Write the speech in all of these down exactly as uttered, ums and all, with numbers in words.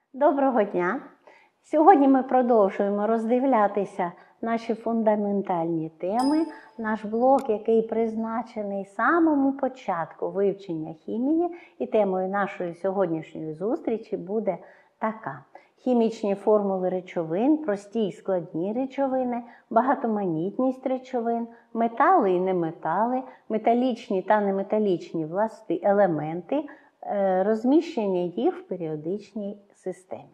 Доброго дня! Сьогодні ми продовжуємо роздивлятися наші фундаментальні теми, наш блок, який призначений самому початку вивчення хімії, і темою нашої сьогоднішньої зустрічі буде така: хімічні формули речовин, прості й складні речовини, багатоманітність речовин, метали і неметали, металічні та неметалічні власти елементи, розміщення їх в періодичній системі.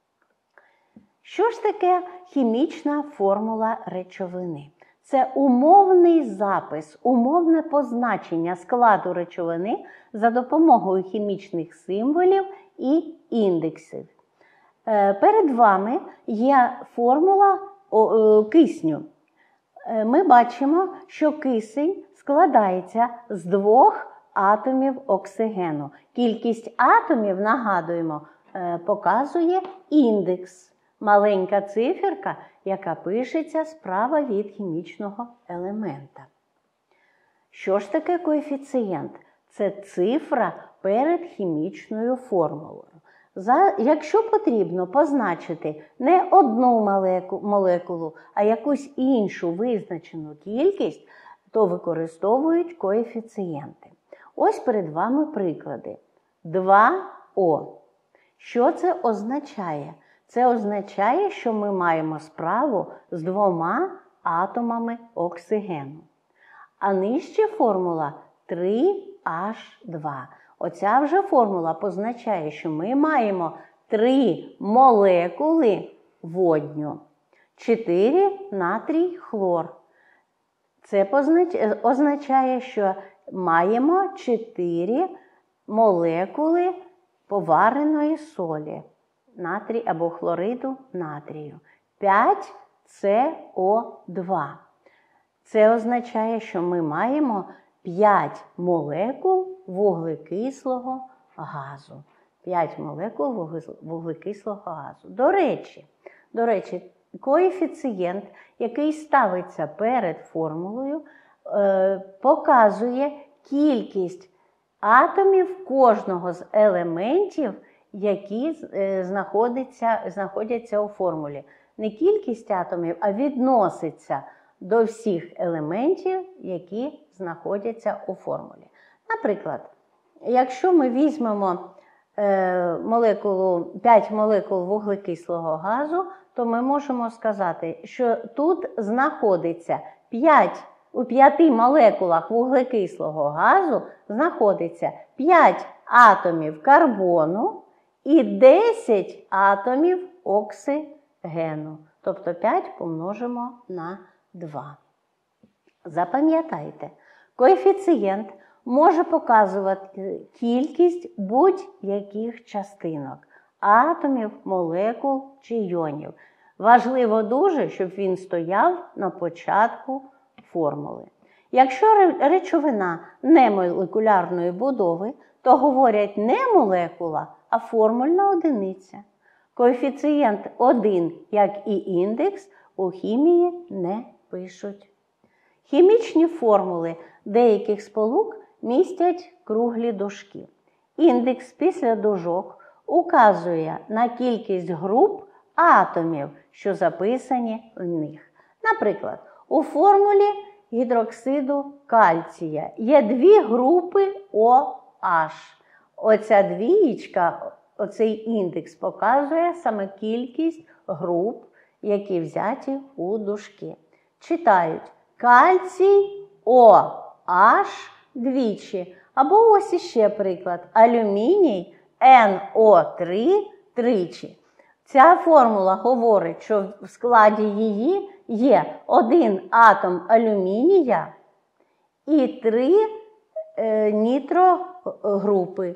Що ж таке хімічна формула речовини? Це умовний запис, умовне позначення складу речовини за допомогою хімічних символів і індексів. Перед вами є формула кисню. Ми бачимо, що кисень складається з двох атомів оксигену. Кількість атомів, нагадуємо, показує індекс. Маленька циферка, яка пишеться справа від хімічного елемента. Що ж таке коефіцієнт? Це цифра перед хімічною формулою. За, якщо потрібно позначити не одну молекулу, а якусь іншу визначену кількість, то використовують коефіцієнти. Ось перед вами приклади. два О. Що це означає? Це означає, що ми маємо справу з двома атомами оксигену. А нижче формула три аш два. Оця вже формула позначає, що ми маємо три молекули водню. чотири натрій хлор. Це означає, що маємо чотири молекули повареної солі, натрій або хлориду натрію. п'ять С О два. Це означає, що ми маємо п'ять молекул вуглекислого газу. п'ять молекул вуглекислого газу. До речі, до речі, коефіцієнт, який ставиться перед формулою, показує кількість атомів кожного з елементів, які знаходяться, знаходяться у формулі. Не кількість атомів, а відноситься до всіх елементів, які знаходяться у формулі. Наприклад, якщо ми візьмемо молекулу, п'ять молекул вуглекислого газу, то ми можемо сказати, що тут знаходиться п'ять, у п'яти молекулах вуглекислого газу знаходиться п'ять атомів карбону і десять атомів оксигену. Тобто п'ять помножимо на два. Запам'ятайте, коефіцієнт може показувати кількість будь-яких частинок – атомів, молекул чи іонів. Важливо дуже, щоб він стояв на початку формули. Якщо речовина не молекулярної будови, то говорять не молекула, а формульна одиниця. Коефіцієнт один, як і індекс, у хімії не пишуть. Хімічні формули деяких сполук містять круглі дужки. Індекс після дужок указує на кількість груп атомів, що записані в них. Наприклад, у формулі гідроксиду кальція є дві групи OH. Оця двієчка, оцей індекс показує саме кількість груп, які взяті у дужки. Читають кальцій OH двічі. Або ось іще приклад. Алюміній ен о три тричі. Ця формула говорить, що в складі її є один атом алюмінія і три е, нітрогрупи.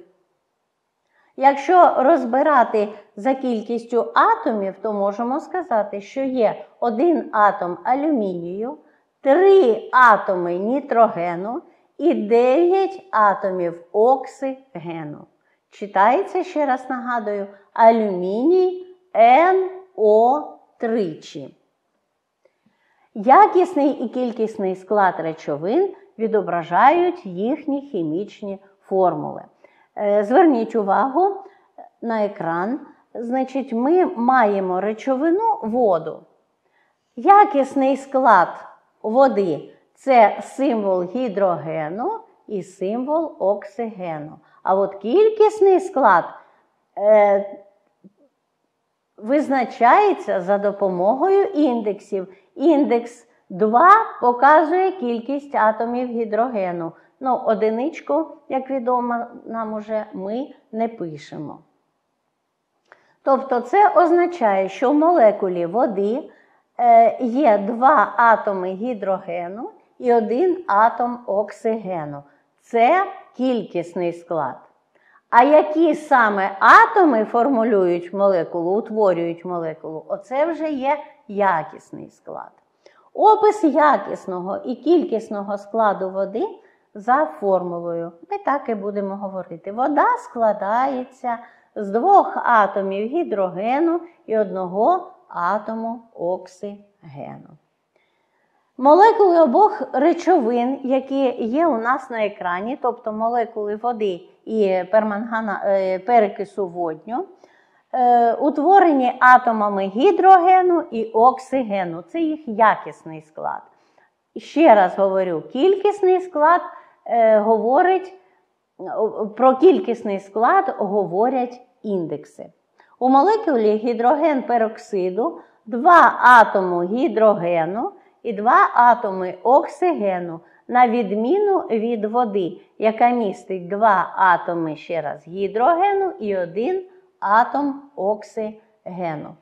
Якщо розбирати за кількістю атомів, то можемо сказати, що є один атом алюмінію, три атоми нітрогену і дев'ять атомів оксигену. Читається, ще раз нагадую, алюміній ен о тричі. Якісний і кількісний склад речовин відображають їхні хімічні формули. Зверніть увагу на екран. значить, ми маємо речовину воду. Якісний склад води – це символ гідрогену і символ оксигену. А от кількісний склад е, визначається за допомогою індексів. Індекс два показує кількість атомів гідрогену. Ну, одиничку, як відомо нам уже, ми не пишемо. Тобто це означає, що в молекулі води е, є два атоми гідрогену і один атом оксигену. Це кількісний склад. А які саме атоми формулюють молекулу, утворюють молекулу, оце вже є якісний склад. Опис якісного і кількісного складу води за формулою. Ми так і будемо говорити. Вода складається з двох атомів гідрогену і одного атому оксигену. Молекули обох речовин, які є у нас на екрані, тобто молекули води і пермангана, перекису водню, утворені атомами гідрогену і оксигену. Це їх якісний склад. Ще раз говорю, кількісний склад е, говорить, про кількісний склад говорять індекси. У молекулі гідроген-пероксиду два атоми гідрогену і два атоми оксигену, на відміну від води, яка містить два атоми, ще раз, гідрогену і один атом оксигену.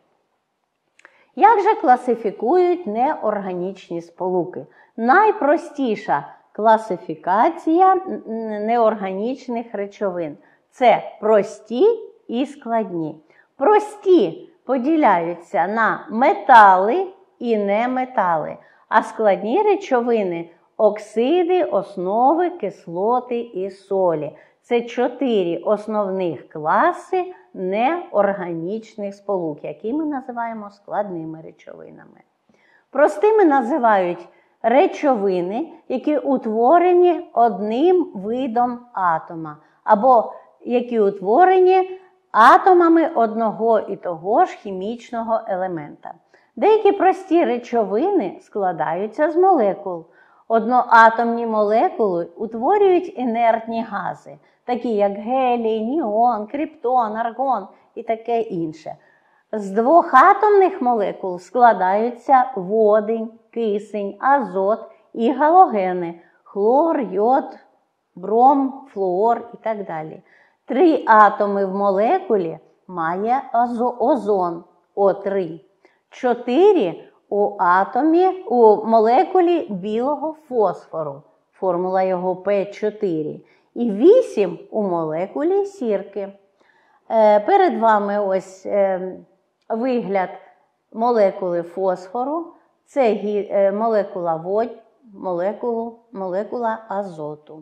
Як же класифікують неорганічні сполуки? Найпростіша класифікація неорганічних речовин – це прості і складні. Прості поділяються на метали і неметали, а складні речовини – оксиди, основи, кислоти і солі. Це чотири основних класи неорганічних сполук, які ми називаємо складними речовинами. Простими називають речовини, які утворені одним видом атома, або які утворені атомами одного і того ж хімічного елемента. Деякі прості речовини складаються з молекул. Одноатомні молекули утворюють інертні гази, такі як гелій, ніон, криптон, аргон і таке інше. З двохатомних молекул складаються водень, кисень, азот і галогени – хлор, йод, бром, флуор і так далі. Три атоми в молекулі має озон – О три. Чотири у атомі, у молекулі білого фосфору, формула його Пе чотири. І вісім у молекулі сірки. Е, перед вами ось е, вигляд молекули фосфору. Це гі, е, молекула водь, молекулу, молекула азоту.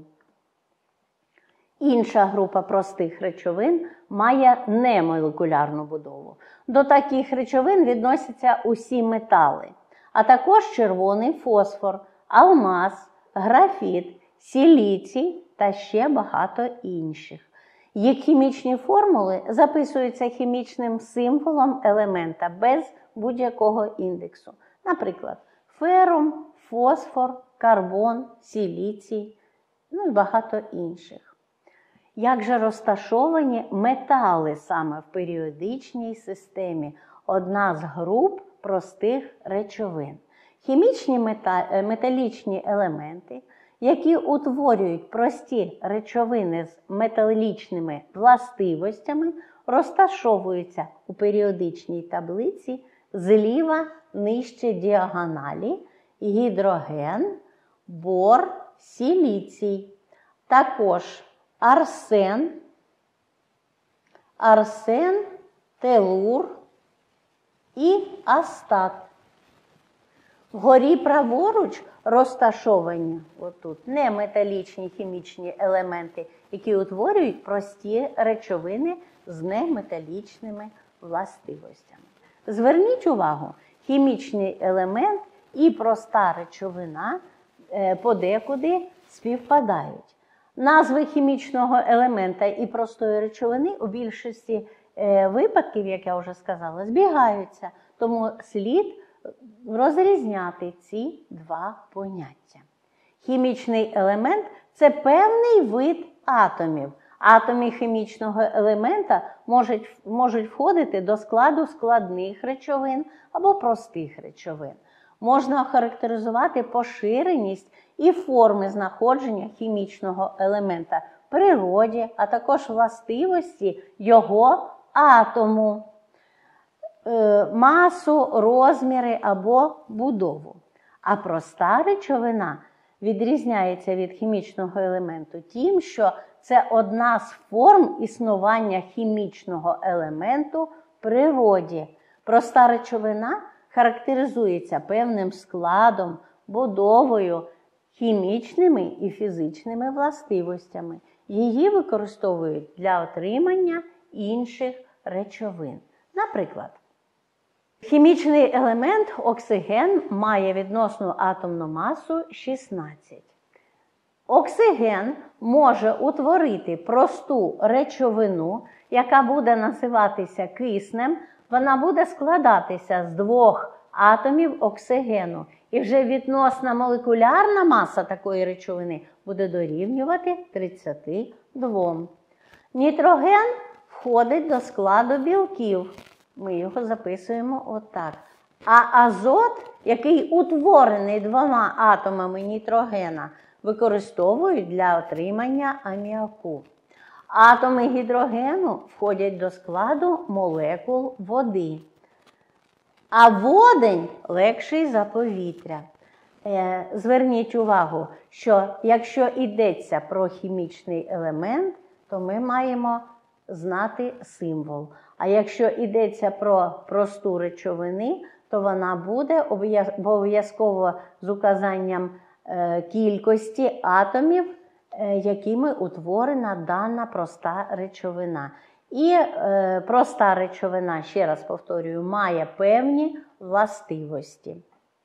Інша група простих речовин має немолекулярну будову. До таких речовин відносяться усі метали, а також червоний фосфор, алмаз, графіт, силіцій та ще багато інших. Їх хімічні формули записуються хімічним символом елемента без будь-якого індексу. Наприклад, ферум, фосфор, карбон, силіцій, ну і багато інших. Як же розташовані метали саме в періодичній системі? Одна з груп простих речовин. Хімічні металічні елементи, які утворюють прості речовини з металічними властивостями, розташовуються у періодичній таблиці зліва нижче діагоналі: гідроген, бор, силіцій. Також арсен, арсен, телур і астат. Вгорі праворуч розташовані отут неметалічні хімічні елементи, які утворюють прості речовини з неметалічними властивостями. Зверніть увагу, хімічний елемент і проста речовина подекуди співпадають. Назви хімічного елемента і простої речовини у більшості е, випадків, як я вже сказала, збігаються. Тому слід розрізняти ці два поняття. Хімічний елемент – це певний вид атомів. Атоми хімічного елемента можуть, можуть входити до складу складних речовин або простих речовин. Можна охарактеризувати поширеність і форми знаходження хімічного елемента в природі, а також властивості його атому, масу, розміри або будову. А проста речовина відрізняється від хімічного елементу тим, що це одна з форм існування хімічного елементу в природі. Проста речовина характеризується певним складом, будовою, хімічними і фізичними властивостями. Її використовують для отримання інших речовин. Наприклад, хімічний елемент оксиген має відносну атомну масу шістнадцять. Оксиген може утворити просту речовину, яка буде називатися киснем. Вона буде складатися з двох атомів оксигену. І вже відносна молекулярна маса такої речовини буде дорівнювати тридцяти двом. Нітроген входить до складу білків. Ми його записуємо отак. А азот, який утворений двома атомами нітрогена, використовують для отримання аміаку. Атоми гідрогену входять до складу молекул води. А водень легший за повітря. Е, зверніть увагу, що якщо йдеться про хімічний елемент, то ми маємо знати символ. А якщо йдеться про просту речовину, то вона буде обов'язково з указанням е, кількості атомів, е, якими утворена дана проста речовина. І е, проста речовина, ще раз повторюю, має певні властивості.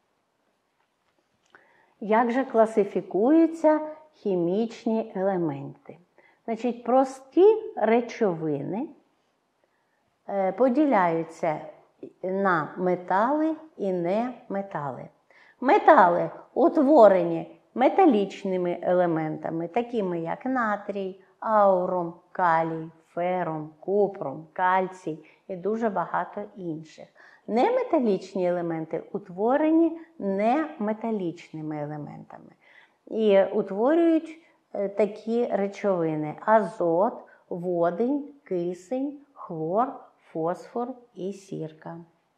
Як же класифікуються хімічні елементи? Значить, прості речовини е, поділяються на метали і неметали. Метали утворені металічними елементами, такими як натрій, аурум, калій, ферум, купрум, кальцій і дуже багато інших. Неметалічні елементи утворені неметалічними елементами. І утворюють такі речовини: азот, водень, кисень, хлор, фосфор і сірка.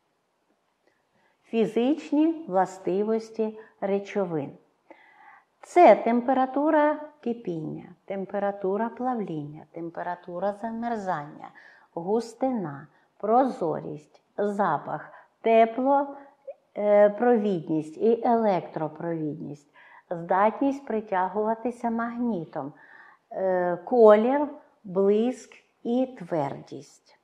Фізичні властивості речовин. Це температура кипіння, температура плавління, температура замерзання, густина, прозорість, запах, теплопровідність і електропровідність, здатність притягуватися магнітом, колір, блиск і твердість.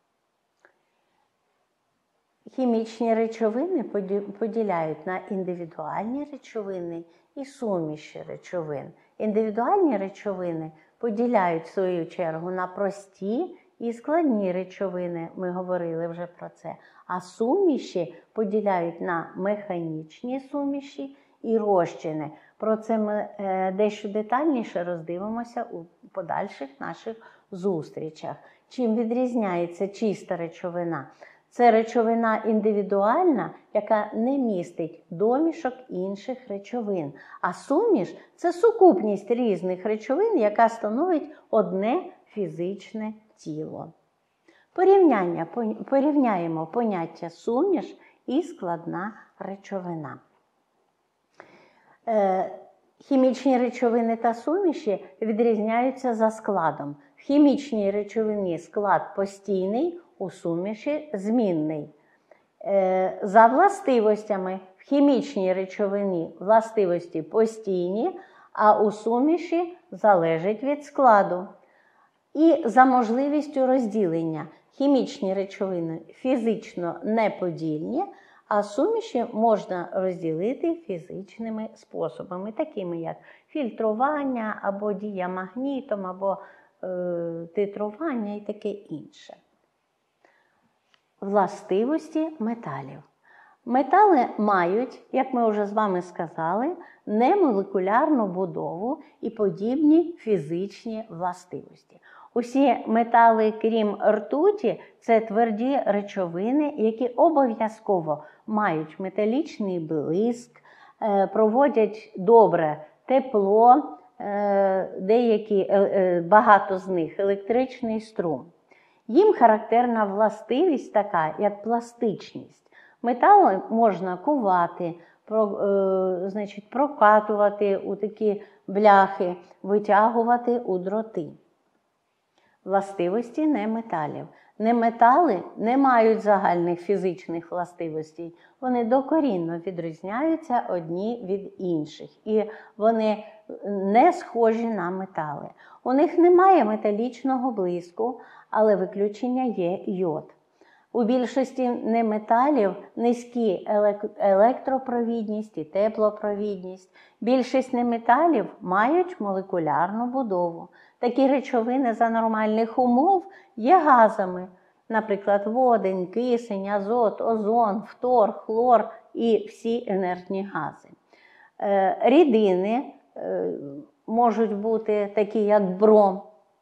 Хімічні речовини поділяють на індивідуальні речовини і суміші речовин. Індивідуальні речовини поділяють, в свою чергу, на прості і складні речовини, ми говорили вже про це. А суміші поділяють на механічні суміші і розчини. Про це ми дещо детальніше роздивимося у подальших наших зустрічах. Чим відрізняється чиста речовина? Це речовина індивідуальна, яка не містить домішок інших речовин. А суміш – це сукупність різних речовин, яка становить одне фізичне тіло. Порівняння, порівняємо поняття суміш і складна речовина. Е, хімічні речовини та суміші відрізняються за складом. В хімічній речовині склад постійний, у суміші змінний. Е, за властивостями в хімічній речовині властивості постійні, а у суміші залежить від складу. І за можливістю розділення хімічні речовини фізично неподільні, а суміші можна розділити фізичними способами, такими як фільтрування, або дія магнітом, або е, титрування і таке інше. Властивості металів. Метали мають, як ми вже з вами сказали, немолекулярну будову і подібні фізичні властивості. Усі метали, крім ртуті, це тверді речовини, які обов'язково мають металічний блиск, проводять добре тепло, деякі, багато з них електричний струм. Їм характерна властивість така, як пластичність. Метали можна кувати, про, е, значить, прокатувати у такі бляхи, витягувати у дроти. Властивості неметалів. Неметали не мають загальних фізичних властивостей. Вони докорінно відрізняються одні від інших. І вони не схожі на метали. У них немає металічного блиску, але виключення є йод. У більшості неметалів низькі електропровідність і теплопровідність. Більшість неметалів мають молекулярну будову. Такі речовини за нормальних умов є газами. Наприклад, водень, кисень, азот, озон, фтор, хлор і всі інертні гази. Рідини можуть бути такі, як бром,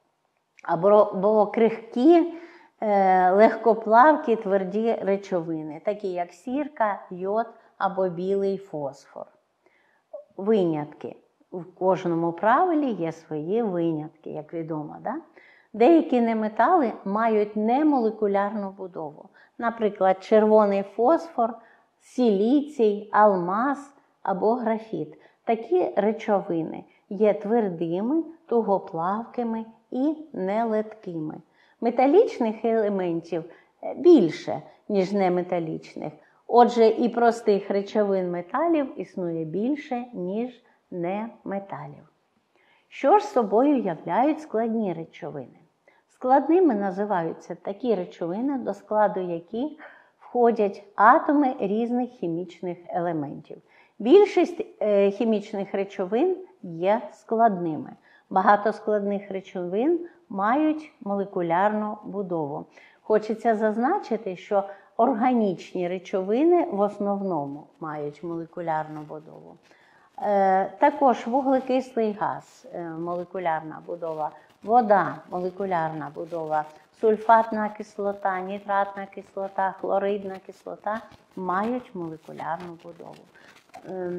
або крихкі, легкоплавкі тверді речовини, такі як сірка, йод або білий фосфор. Винятки. В кожному правилі є свої винятки, як відомо. Да? Деякі неметали мають немолекулярну будову. Наприклад, червоний фосфор, силіцій, алмаз або графіт. Такі речовини є твердими, тугоплавкими і нелеткими. Металічних елементів більше, ніж неметалічних. Отже, і простих речовин металів існує більше, ніж неметалів. Що ж собою являють складні речовини? Складними називаються такі речовини, до складу яких входять атоми різних хімічних елементів. Більшість е, хімічних речовин є складними. Багато складних речовин мають молекулярну будову. Хочеться зазначити, що органічні речовини в основному мають молекулярну будову. Е, також вуглекислий газ, е, молекулярна будова, вода, молекулярна будова, сульфатна кислота, нітратна кислота, хлоридна кислота мають молекулярну будову. Е,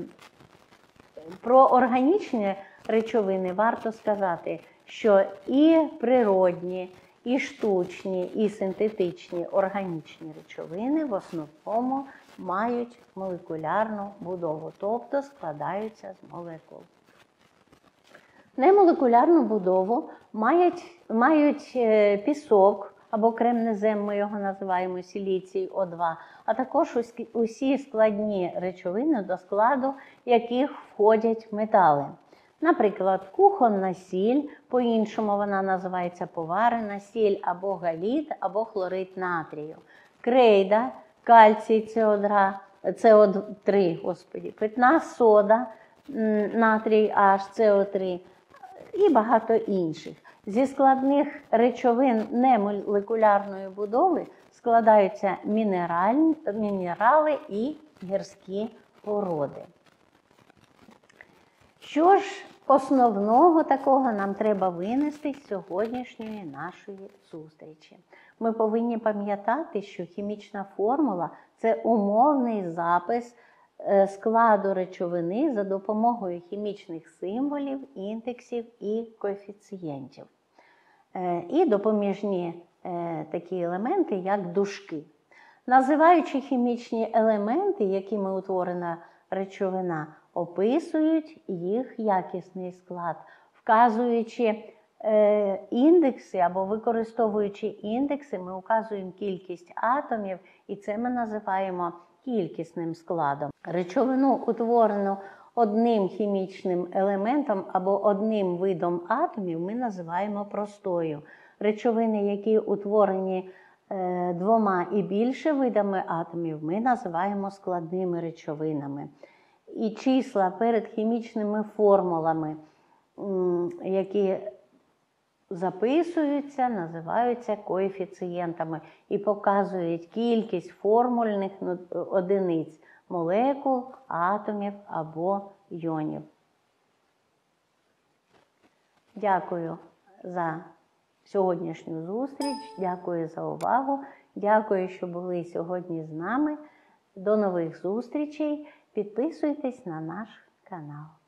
про органічні речовини варто сказати, що і природні, і штучні, і синтетичні органічні речовини в основному мають молекулярну будову, тобто складаються з молекул. Немолекулярну будову мають, мають пісок, або кремнезем, ми його називаємо силіцій О два, а також усі складні речовини, до складу яких входять метали. Наприклад, кухонна сіль, по-іншому вона називається поварена сіль, або галід, або хлорид натрію. Крейда, кальцій С О три, господі, питна сода, натрій H, С О три і багато інших. Зі складних речовин немолекулярної будови складаються мінераль, мінерали і гірські породи. Що ж основного такого нам треба винести з сьогоднішньої нашої зустрічі? Ми повинні пам'ятати, що хімічна формула – це умовний запис складу речовини за допомогою хімічних символів, індексів і коефіцієнтів. І допоміжні такі елементи, як дужки. Називаючи хімічні елементи, якими утворена речовина, описують їх якісний склад, вказуючи е, індекси або використовуючи індекси, ми указуємо кількість атомів, і це ми називаємо кількісним складом. Речовину, утворену одним хімічним елементом або одним видом атомів, ми називаємо простою. Речовини, які утворені е, двома і більше видами атомів, ми називаємо складними речовинами. І числа перед хімічними формулами, які записуються, називаються коефіцієнтами і показують кількість формульних одиниць молекул, атомів або йонів. Дякую за сьогоднішню зустріч, дякую за увагу, дякую, що були сьогодні з нами. До нових зустрічей, підписуйтесь на наш канал.